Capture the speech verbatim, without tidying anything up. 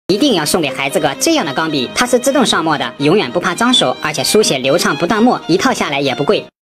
一定要送给孩子个这样的钢笔，它是自动上墨的，永远不怕脏手，而且书写流畅不断墨，一套下来也不贵。